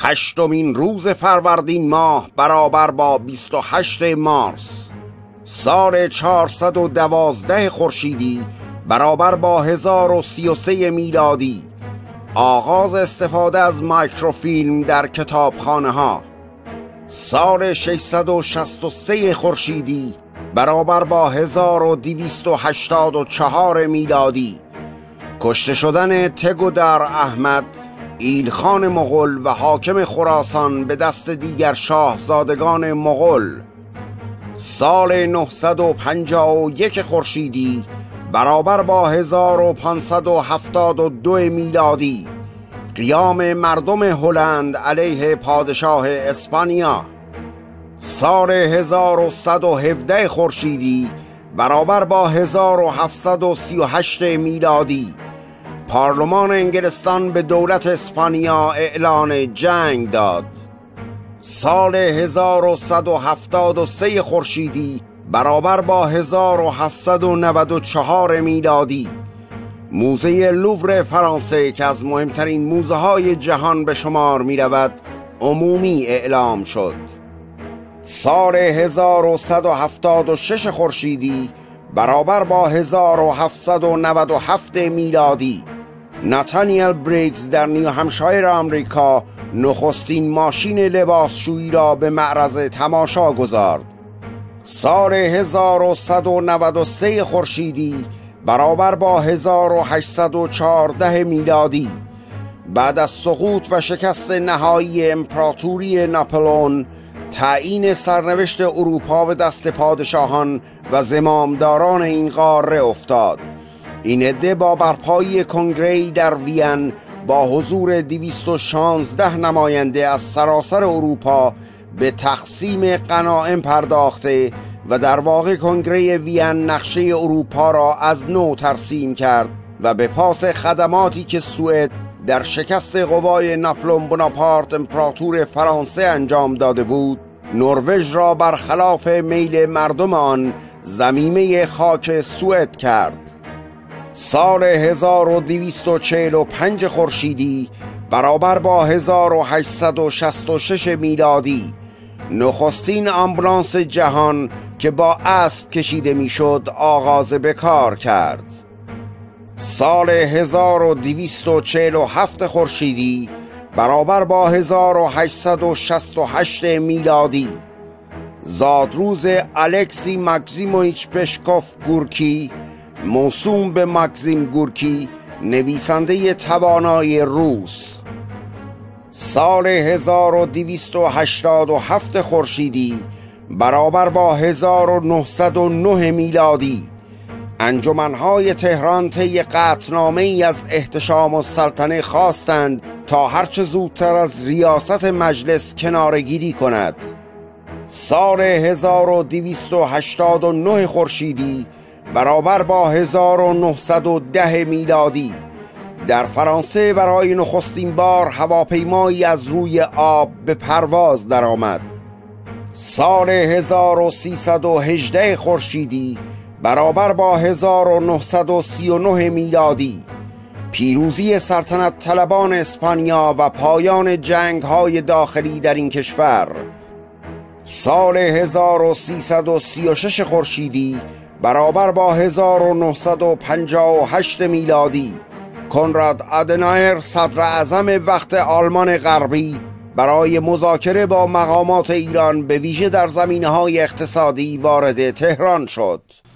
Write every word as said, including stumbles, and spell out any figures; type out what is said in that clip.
هشتمین روز فروردین ماه برابر با بیست و هشت مارس سال چهارصد و دوازده خورشیدی برابر با هزار و سی و سه میلادی. آغاز استفاده از مایکروفیلم در کتابخانه ها. سال ششصد و شصت و سه خورشیدی برابر با هزار و دویست و هشتاد و چهار میلادی. کشته شدن تگودار احمد، ایلخان مغول و حاکم خراسان به دست دیگر شاهزادگان مغول. سال نهصد و پنجاه و یک خورشیدی برابر با هزار و پانصد و هفتاد و دو میلادی. قیام مردم هلند علیه پادشاه اسپانیا. سال هزار و صد و هفده خورشیدی برابر با هزار و هفتصد و سی و هشت میلادی. پارلمان انگلستان به دولت اسپانیا اعلان جنگ داد. سال هزار و صد و هفتاد و سه خورشیدی برابر با هزار و هفتصد و نود و چهار میلادی. موزه لوور فرانسه که از مهمترین موزه های جهان به شمار می رود عمومی اعلام شد. سال هزار و صد و هفتاد و شش خورشیدی برابر با هزار و هفتصد و نود و هفت میلادی. ناتانیل بریگز در نیو همشایر آمریکا نخستین ماشین لباسشویی را به معرض تماشا گذارد. سال هزار و صد و نود و سه خورشیدی برابر با هزار و هشتصد و چهارده میلادی. بعد از سقوط و شکست نهایی امپراتوری ناپلئون، تعیین سرنوشت اروپا به دست پادشاهان و زمامداران این قاره افتاد. این عده با برپایی کنگره‌ای در وین با حضور دویست و شانزده نماینده از سراسر اروپا به تقسیم غنایم پرداخته و در واقع کنگره وین نقشه اروپا را از نو ترسیم کرد و به پاس خدماتی که سوئد در شکست قوای ناپلئون بناپارت امپراتور فرانسه انجام داده بود، نروژ را برخلاف میل مردم آن ضمیمه خاک سوئد کرد. سال هزار و دویست و چهل و پنج خورشیدی برابر با هزار و هشتصد و شصت و شش میلادی. نخستین آمبولانس جهان که با اسب کشیده میشد آغاز به کار کرد. سال هزار و دویست و چهل و هفت خورشیدی برابر با هزار و هشتصد و شصت و هشت میلادی. زادروز الکسی ماکسیمویچ پشکوف گورکی، موسوم به ماکسیم گورکی، نویسنده توانای روس. سال هزار و دویست و هشتاد و هفت خورشیدی برابر با هزار و نهصد و نه میلادی. انجمنهای تهران طی قطعنامه ای از احتشام السلطنه خواستند تا هرچه زودتر از ریاست مجلس کنارگیری کند. سال هزار و دویست و هشتاد و نه خورشیدی برابر با هزار و نهصد و ده میلادی. در فرانسه برای نخستین بار هواپیمایی از روی آب به پرواز درآمد. سال هزار و سیصد و هجده خورشیدی برابر با هزار و نهصد و سی و نه میلادی. پیروزی سلطنت طلبان اسپانیا و پایان جنگ‌های داخلی در این کشور. سال هزار و سیصد و سی و شش خورشیدی برابر با هزار و نهصد و پنجاه و هشت میلادی. کنراد آدنایر صدر اعظم وقت آلمان غربی برای مذاکره با مقامات ایران به ویژه در زمینه‌های اقتصادی وارد تهران شد.